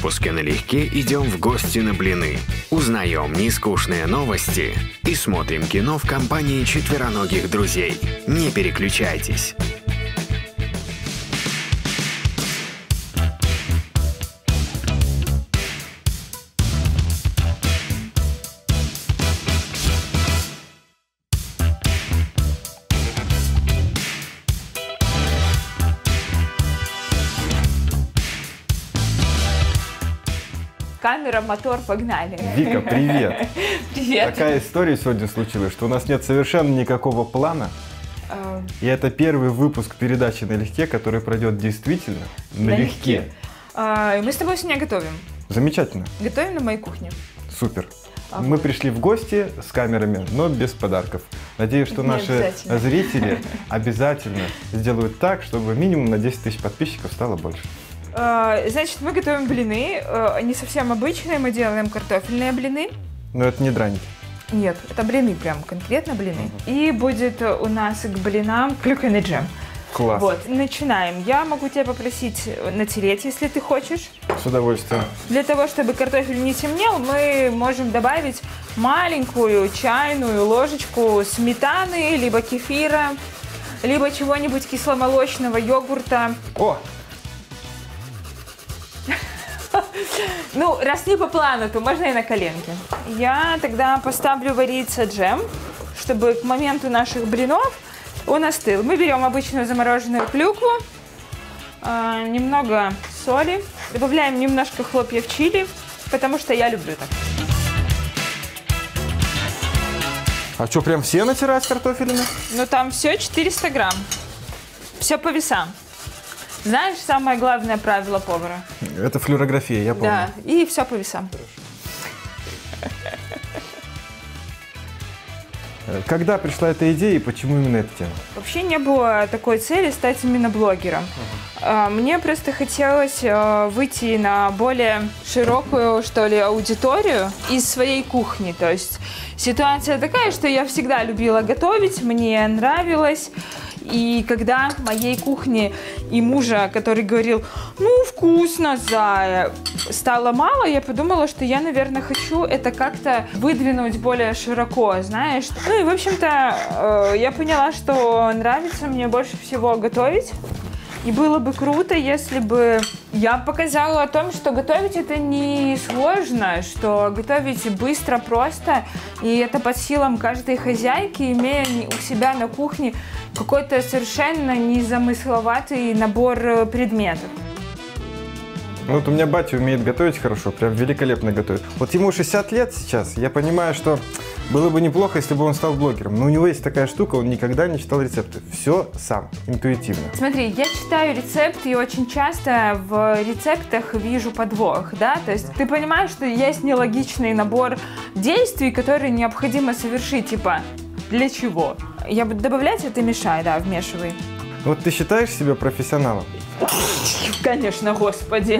выпуске налегке идем в гости на блины, узнаем нескучные новости и смотрим кино в компании четвероногих друзей. Не переключайтесь. Камера, мотор, погнали. Вика, привет. Привет. Такая история сегодня случилась, что у нас нет совершенно никакого плана. И это первый выпуск передачи «Налегке», который пройдет действительно налегке. Мы с тобой сегодня готовим. Замечательно. Готовим на моей кухне. Супер. Мы пришли в гости с камерами, но без подарков. Надеюсь, что наши зрители обязательно сделают так, чтобы минимум на 10 тысяч подписчиков стало больше. Значит, мы готовим блины, не совсем обычные, мы делаем картофельные блины. Но это не драники. Нет, это блины прям, конкретно блины. И будет у нас к блинам клюквенный джем. Класс. Вот, начинаем. Я могу тебя попросить натереть, если ты хочешь. С удовольствием. Для того, чтобы картофель не темнел, мы можем добавить маленькую чайную ложечку сметаны, либо кефира, либо чего-нибудь кисломолочного, йогурта. О! Ну, раз не по плану, то можно и на коленке. Я тогда поставлю вариться джем, чтобы к моменту наших блинов он остыл. Мы берем обычную замороженную клюкву, немного соли, добавляем немножко хлопьев чили, потому что я люблю так. А что, прям все натирать картофелями? Ну, там все 400 грамм. Все по весам. Знаешь, самое главное правило повара? Это флюорография, я помню. Да, и все по весам. Когда пришла эта идея и почему именно эта тема? Вообще не было такой цели стать именно блогером. Мне просто хотелось выйти на более широкую, что ли, аудиторию из своей кухни. То есть ситуация такая, что я всегда любила готовить, мне нравилось. И когда моей кухни и мужа, который говорил, ну, вкусно, Зая, стало мало, я подумала, что я, наверное, хочу это как-то выдвинуть более широко, знаешь. Ну и, в общем-то, я поняла, что нравится мне больше всего готовить. И было бы круто, если бы я показала о том, что готовить это не сложно, что готовить быстро, просто, и это под силам каждой хозяйки, имея у себя на кухне какой-то совершенно незамысловатый набор предметов. Вот у меня батя умеет готовить хорошо, прям великолепно готовит. Вот ему 60 лет сейчас, я понимаю, что было бы неплохо, если бы он стал блогером. Но у него есть такая штука, он никогда не читал рецепты. Все сам, интуитивно. Смотри, я читаю рецепты и очень часто в рецептах вижу подвох, да? То есть ты понимаешь, что есть нелогичный набор действий, которые необходимо совершить, типа, для чего? Я буду добавлять, а ты мешай, да, вмешивай. Вот ты считаешь себя профессионалом? Конечно, господи.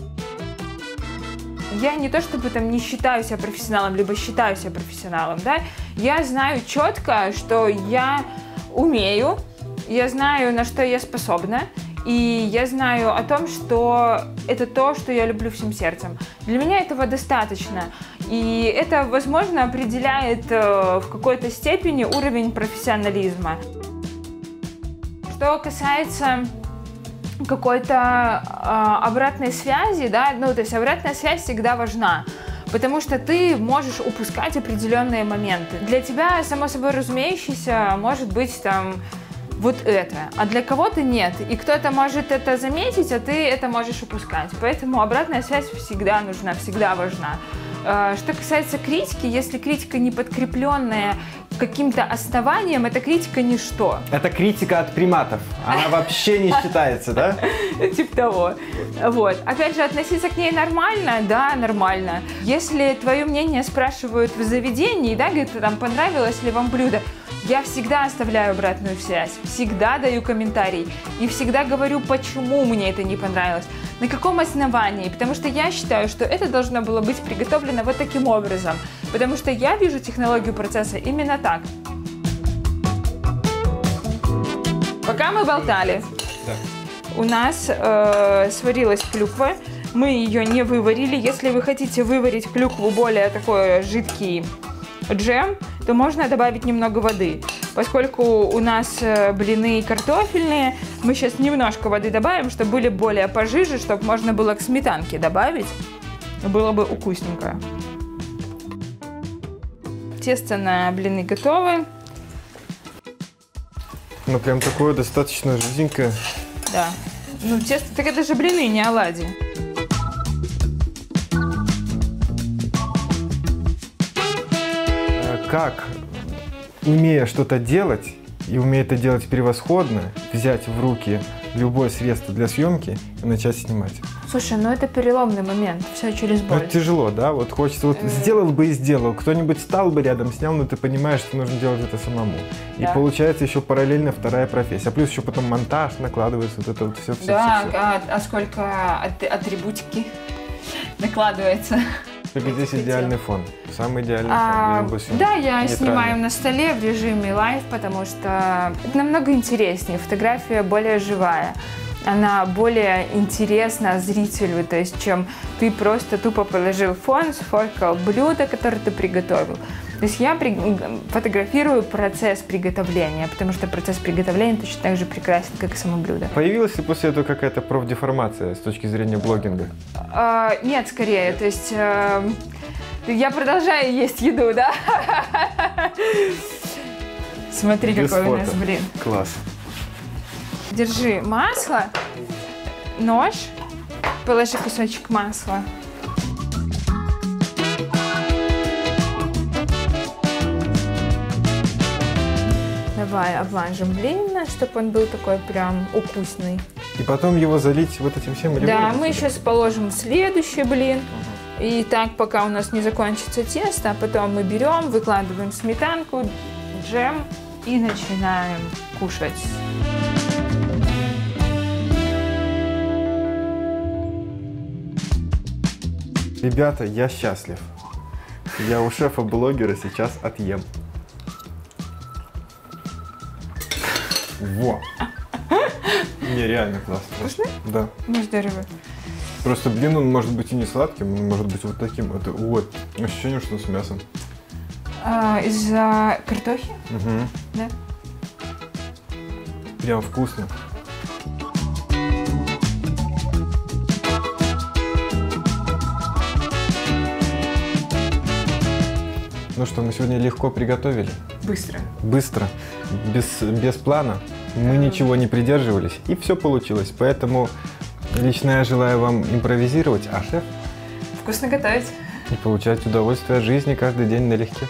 Я не то чтобы там не считаю себя профессионалом, либо считаю себя профессионалом, да. Я знаю четко, что я умею, я знаю, на что я способна, и я знаю о том, что это то, что я люблю всем сердцем. Для меня этого достаточно, и это, возможно, определяет в какой-то степени уровень профессионализма. Что касается какой-то обратной связи, да, ну, то есть обратная связь всегда важна, потому что ты можешь упускать определенные моменты. Для тебя, само собой разумеющееся, может быть там вот это, а для кого-то нет, и кто-то может это заметить, а ты это можешь упускать, поэтому обратная связь всегда нужна, всегда важна. Что касается критики, если критика не подкрепленная каким-то основанием, эта критика ничто. Это критика от приматов. Она вообще не считается, да? Типа того. Вот. Опять же, относиться к ней нормально? Да, нормально. Если твое мнение спрашивают в заведении, да, говорят, там, понравилось ли вам блюдо, я всегда оставляю обратную связь, всегда даю комментарий и всегда говорю, почему мне это не понравилось, на каком основании, потому что я считаю, что это должно было быть приготовлено вот таким образом, потому что я вижу технологию процесса именно так. Пока мы болтали, у нас сварилась клюква. Мы ее не выварили. Если вы хотите выварить клюкву более такой жидкий джем, то можно добавить немного воды. Поскольку у нас блины картофельные, мы сейчас немножко воды добавим, чтобы были более пожиже, чтобы можно было к сметанке добавить. Было бы вкусненько. Тесто на блины готовы. Ну, прям такое достаточно жиденькое. Да. Ну, тесто, так это же блины, не оладьи. Как, умея что-то делать, и умея это делать превосходно, взять в руки любое средство для съемки и начать снимать? Слушай, ну это переломный момент, все через боль. Ну, это тяжело, да? Вот хочется, вот сделал бы и сделал. Кто-нибудь стал бы рядом, снял, но ты понимаешь, что нужно делать это самому. Да. И получается еще параллельно вторая профессия. А плюс еще потом монтаж накладывается, вот это вот все. Да, все. А сколько атрибутики накладывается? Только здесь идеальный фон, самый идеальный фон. Да, я снимаю на столе в режиме лайв, потому что это намного интереснее, фотография более живая. Она более интересна зрителю, то есть, чем ты просто тупо положил фон, сфоткал блюдо, которое ты приготовил. То есть я фотографирую процесс приготовления, потому что процесс приготовления точно так же прекрасен, как и само блюдо. Появилась ли после этого какая-то профдеформация с точки зрения блогинга? Нет, скорее, то есть я продолжаю есть еду, да? Смотри, без какой фото. У нас блин. Класс. Держи масло, нож, положи кусочек масла. Давай обмажем блин, чтобы он был такой прям вкусный. И потом его залить вот этим всем? Или да, мы сейчас положим следующий блин. И так, пока у нас не закончится тесто, а потом мы берем, выкладываем сметанку, джем и начинаем кушать. Ребята, я счастлив. Я у шефа-блогера сейчас отъем. Во! Нереально классно. Вкусно? Да. Ну, здорово. Просто блин, он может быть и не сладким, он может быть вот таким. Это вот ощущение, что он с мясом. Из-за картохи? Угу. Да. Прям вкусно. Ну что, мы сегодня легко приготовили. Быстро. Быстро, без плана. Мы ничего не придерживались, и все получилось. Поэтому лично я желаю вам импровизировать, а шеф вкусно готовить. И получать удовольствие от жизни каждый день налегке.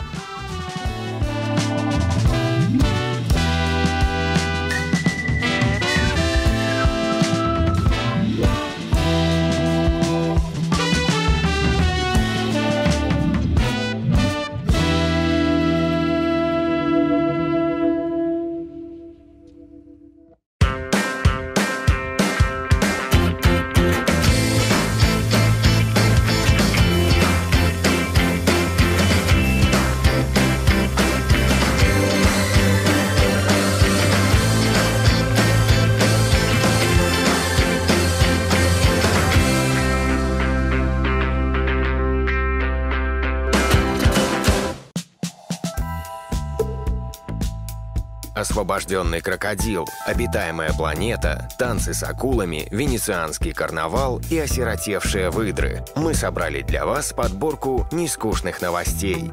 Освобожденный крокодил, обитаемая планета, танцы с акулами, венецианский карнавал и осиротевшие выдры. Мы собрали для вас подборку нескучных новостей.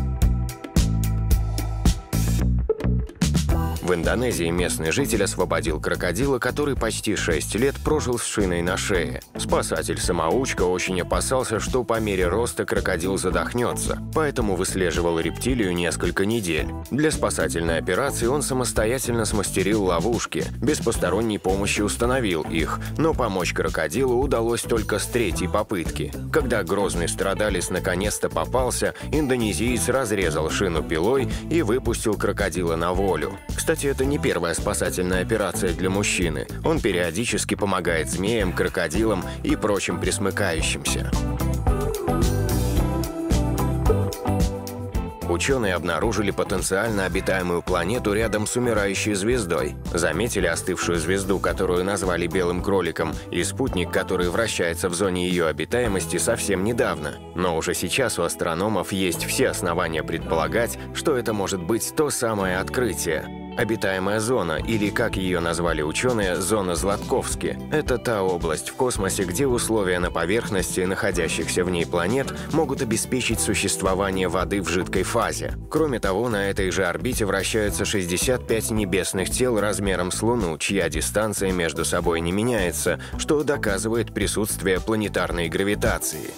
В Индонезии местный житель освободил крокодила, который почти 6 лет прожил с шиной на шее. Спасатель-самоучка очень опасался, что по мере роста крокодил задохнется, поэтому выслеживал рептилию несколько недель. Для спасательной операции он самостоятельно смастерил ловушки, без посторонней помощи установил их, но помочь крокодилу удалось только с 3-й попытки. Когда грозный страдалец наконец-то попался, индонезиец разрезал шину пилой и выпустил крокодила на волю. Кстати, это не первая спасательная операция для мужчины. Он периодически помогает змеям, крокодилам и прочим пресмыкающимся. ученые обнаружили потенциально обитаемую планету рядом с умирающей звездой. Заметили остывшую звезду, которую назвали белым кроликом, и спутник, который вращается в зоне ее обитаемости совсем недавно. Но уже сейчас у астрономов есть все основания предполагать, что это может быть то самое открытие. Обитаемая зона, или, как ее назвали ученые, зона Златковски, это та область в космосе, где условия на поверхности находящихся в ней планет могут обеспечить существование воды в жидкой фазе. Кроме того, на этой же орбите вращаются 65 небесных тел размером с Луну, чья дистанция между собой не меняется, что доказывает присутствие планетарной гравитации.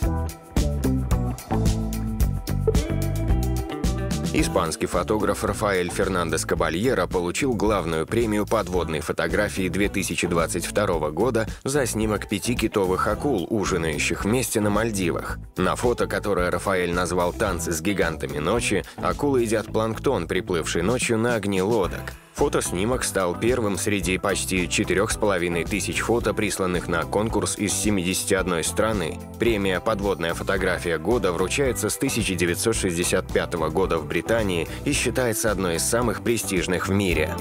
Испанский фотограф Рафаэль Фернандес Кабальеро получил главную премию подводной фотографии 2022 года за снимок 5 китовых акул, ужинающих вместе на Мальдивах. На фото, которое Рафаэль назвал «Танцы с гигантами ночи», акулы едят планктон, приплывший ночью на огне лодок. Фотоснимок стал первым среди почти 4500 фото, присланных на конкурс из 71 страны. Премия «Подводная фотография года» вручается с 1965 года в Британии и считается одной из самых престижных в мире.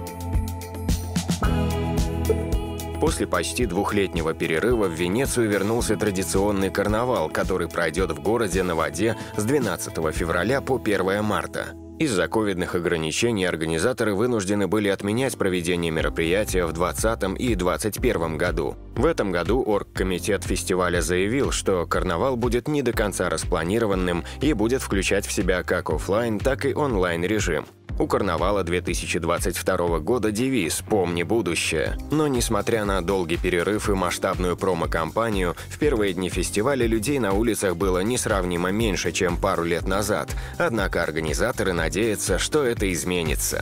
После почти двухлетнего перерыва в Венецию вернулся традиционный карнавал, который пройдет в городе на воде с 12 февраля по 1 марта. Из-за ковидных ограничений организаторы вынуждены были отменять проведение мероприятия в 2020 и 2021 году. В этом году оргкомитет фестиваля заявил, что карнавал будет не до конца распланированным и будет включать в себя как офлайн, так и онлайн режим. У карнавала 2022 года девиз «Помни будущее». Но несмотря на долгий перерыв и масштабную промо-кампанию, в первые дни фестиваля людей на улицах было несравнимо меньше, чем пару лет назад. Однако организаторы надеются, что это изменится.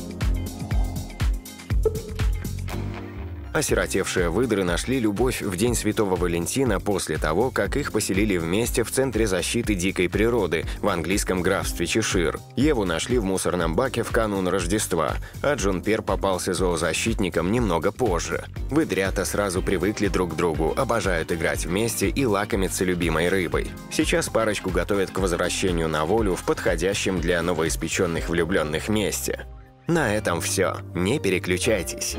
Осиротевшие выдры нашли любовь в День Святого Валентина после того, как их поселили вместе в Центре защиты дикой природы в английском графстве Чешир. Еву нашли в мусорном баке в канун Рождества, а Джунпер попался зоозащитникам немного позже. Выдрята сразу привыкли друг к другу, обожают играть вместе и лакомиться любимой рыбой. Сейчас парочку готовят к возвращению на волю в подходящем для новоиспеченных влюбленных месте. На этом все. Не переключайтесь.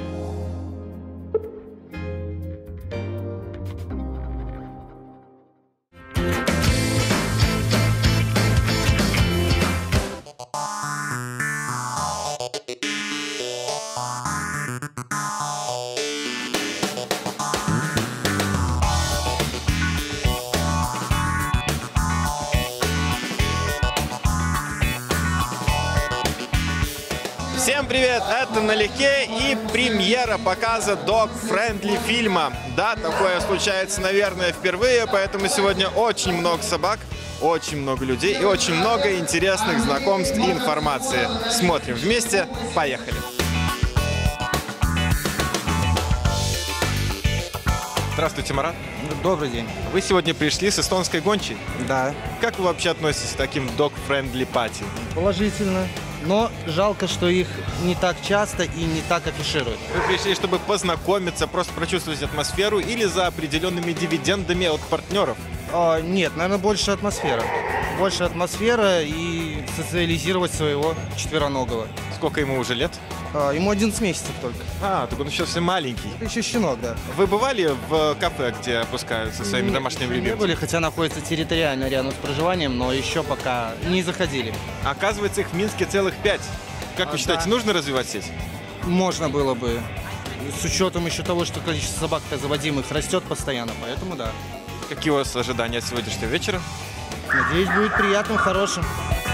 Всем привет! Это «Налегке» и премьера показа dog-friendly фильма. Да, такое случается, наверное, впервые, поэтому сегодня очень много собак, очень много людей и очень много интересных знакомств и информации. Смотрим вместе, поехали! Здравствуйте, Марат. Добрый день. Вы сегодня пришли с эстонской гончей? Да. Как вы вообще относитесь к таким dog-friendly пати? Положительно. Но жалко, что их не так часто и не так афишируют. Вы пришли, чтобы познакомиться, просто прочувствовать атмосферу или за определенными дивидендами от партнеров? Нет, наверное, больше атмосфера. Больше атмосфера и социализировать своего четвероногого. Сколько ему уже лет? Ему 11 месяцев только. Так он еще совсем маленький. Это еще щенок, да. Вы бывали в кафе, где опускаются своими домашними любимцами? Не были, хотя находится территориально рядом с проживанием, но еще пока не заходили. Оказывается, их в Минске целых 5. Как вы считаете, да. Нужно развивать сеть? Можно было бы. С учетом еще того, что количество собак-то заводимых растет постоянно, поэтому да. Какие у вас ожидания от сегодняшнего вечера? Надеюсь, будет приятным, хорошим.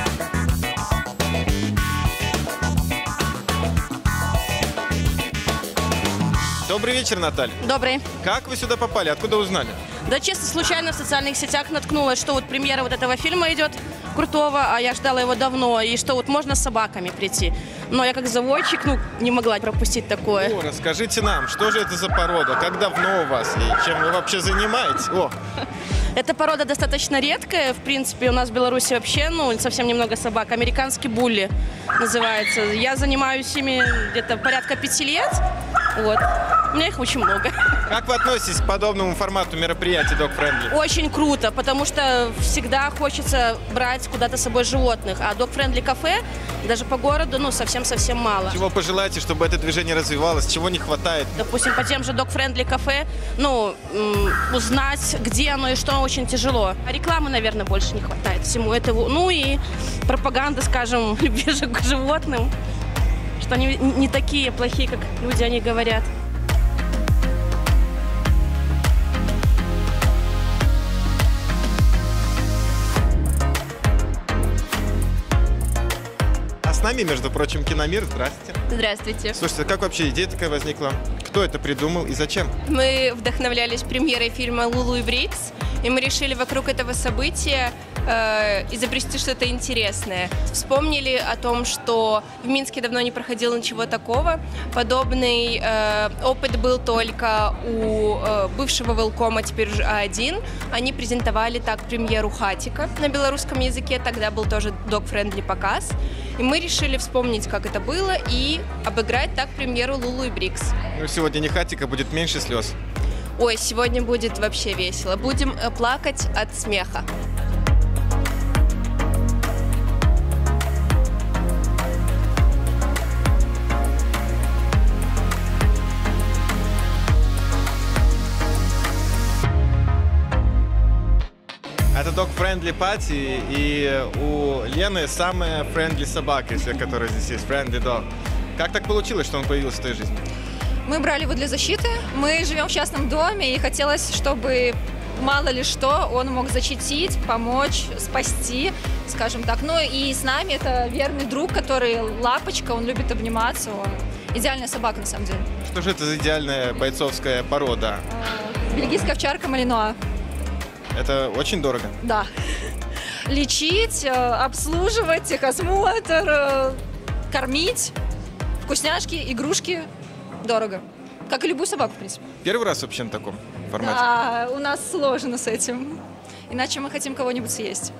Добрый вечер, Наталья. Добрый. Как вы сюда попали? Откуда узнали? Да чисто случайно в социальных сетях наткнулась, что вот премьера вот этого фильма идет, крутого, а я ждала его давно, и что вот можно с собаками прийти. Но я как заводчик, не могла пропустить такое. Расскажите нам, что же это за порода, как давно у вас и чем вы вообще занимаетесь? Эта порода достаточно редкая, в принципе, у нас в Беларуси вообще, совсем немного собак. Американский булли. называется. Я занимаюсь ими где-то порядка 5 лет. Вот. У меня их очень много. Как вы относитесь к подобному формату мероприятий Dog Friendly? Очень круто, потому что всегда хочется брать куда-то с собой животных. А Dog Friendly кафе даже по городу, ну, совсем-совсем мало. Чего пожелаете, чтобы это движение развивалось? Чего не хватает? Допустим, по тем же Dog Friendly кафе, ну, узнать, где оно и что, очень тяжело. А рекламы, наверное, больше не хватает всему этому. Ну и пропаганда, скажем, любви к животным, что они не такие плохие, как люди, они говорят. С нами, между прочим, Киномир. Здравствуйте. Здравствуйте. Слушайте, как вообще идея такая возникла? Кто это придумал и зачем? Мы вдохновлялись премьерой фильма «Лулу и Брикс», и мы решили вокруг этого события изобрести что-то интересное. Вспомнили о том, что в Минске давно не проходило ничего такого. Подобный опыт был только у бывшего Велкома, теперь уже А1. Они презентовали так премьеру «Хатика» на белорусском языке. Тогда был тоже dog-friendly показ. И мы решили вспомнить, как это было, и обыграть так премьеру «Лулу и Брикс». Ну, сегодня не хатика, будет меньше слез. Ой, сегодня будет вообще весело. Будем плакать от смеха. Это dog-friendly party, и у Лены самая friendly собака, которая здесь есть, friendly dog. Как так получилось, что он появился в твоей жизни? Мы брали его для защиты. Мы живем в частном доме, и хотелось, чтобы мало ли что он мог защитить, помочь, спасти, скажем так. Ну и с нами это верный друг, который лапочка, он любит обниматься. Он идеальная собака, на самом деле. Что же это за идеальная бойцовская порода? Бельгийская овчарка Малинуа. Это очень дорого? Да. Лечить, обслуживать, техосмотр, кормить, вкусняшки, игрушки. Дорого. Как и любую собаку, в принципе. Первый раз вообще на таком формате? Да, у нас сложно с этим. Иначе мы хотим кого-нибудь съесть.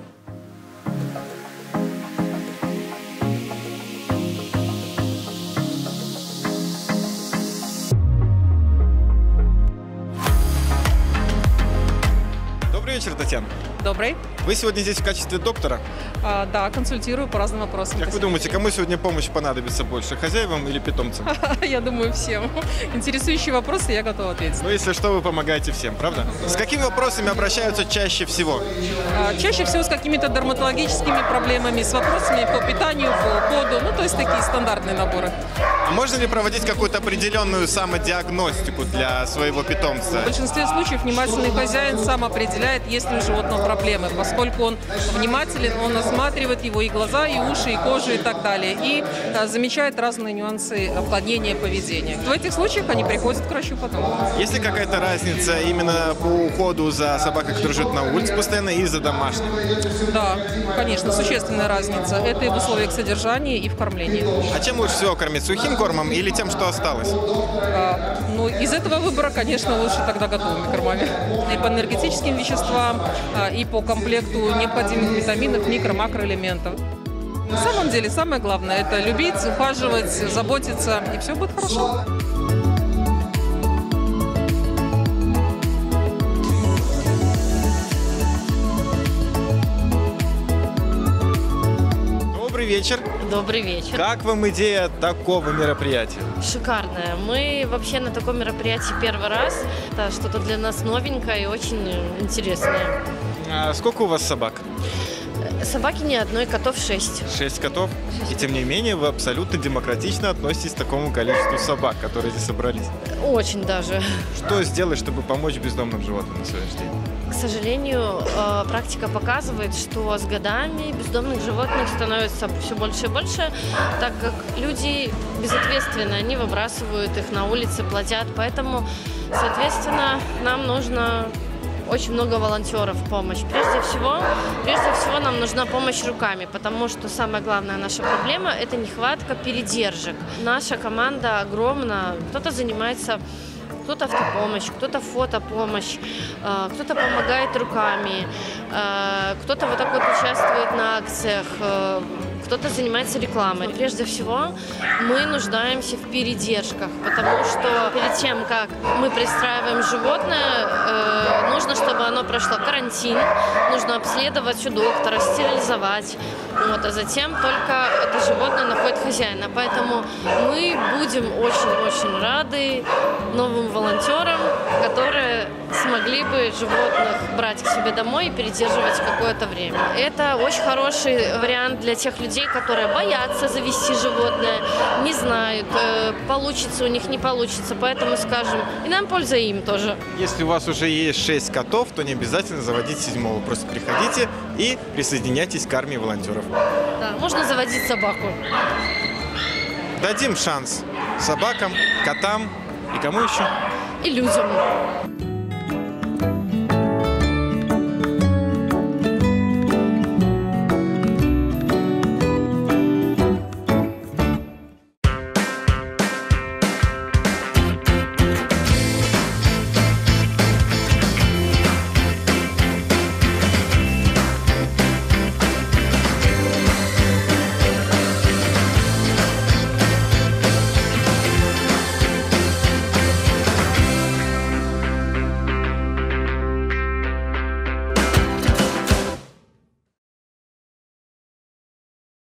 Добрый вечер, Татьяна. Добрый. Вы сегодня здесь в качестве доктора? Да, консультирую по разным вопросам. Как вы думаете, кому сегодня помощь понадобится больше, хозяевам или питомцам? Я думаю, всем. Интересующие вопросы я готова ответить. Ну, если что, вы помогаете всем, правда? С какими вопросами обращаются чаще всего? Чаще всего с какими-то дерматологическими проблемами, с вопросами по питанию, по уходу, ну, то есть такие стандартные наборы. А можно ли проводить какую-то определенную самодиагностику для своего питомца? В большинстве случаев внимательный хозяин сам определяет, есть ли у животного проблемы, поскольку он внимателен, он осматривает его и глаза, и уши, и кожу, и так далее, и замечает разные нюансы отклонения поведения. В этих случаях они приходят к врачу потом. Есть ли какая-то разница именно по уходу за собакой, которая живет на улице постоянно, и за домашней? Да, конечно, существенная разница. Это и в условиях содержания, и в кормлении. А чем лучше всего кормить? Сухим кормом или тем, что осталось? Ну, из этого выбора, конечно, лучше тогда готовыми кормами. И по энергетическим веществам, и по комплекту необходимых витаминов, микро-, макроэлементов. На самом деле, самое главное – это любить, ухаживать, заботиться, и все будет хорошо. Добрый вечер. Добрый вечер. Как вам идея такого мероприятия? Шикарная. Мы вообще на таком мероприятии первый раз. Это что-то для нас новенькое и очень интересное. А сколько у вас собак? Собаки ни одной, котов 6. 6 котов? И тем не менее вы абсолютно демократично относитесь к такому количеству собак, которые здесь собрались. Очень даже. Что сделать, чтобы помочь бездомным животным на сегодняшний день? К сожалению, практика показывает, что с годами бездомных животных становится все больше и больше, так как люди безответственны, они выбрасывают их на улицы, платят. Поэтому, соответственно, нам нужно очень много волонтеров в помощь. Прежде всего нам нужна помощь руками, потому что самая главная наша проблема – это нехватка передержек. Наша команда огромна. Кто-то занимается кто-то автопомощь, кто-то фотопомощь, кто-то помогает руками, кто-то вот так вот участвует на акциях, кто-то занимается рекламой. Прежде всего, мы нуждаемся в передержках, потому что перед тем, как мы пристраиваем животное, нужно, чтобы оно прошло карантин, нужно обследовать у доктора, стерилизовать, вот, а затем только это животное находит хозяина. Поэтому мы будем очень-очень рады новым волонтерам, которые смогли бы животных брать к себе домой и передерживать какое-то время. Это очень хороший вариант для тех людей, которые боятся завести животное, не знают, получится у них, не получится. Поэтому, скажем, и нам польза, и им тоже. Если у вас уже есть 6 котов, то не обязательно заводить 7-го. Просто приходите и присоединяйтесь к армии волонтеров. Да, можно заводить собаку. Дадим шанс собакам, котам и кому еще? И людям.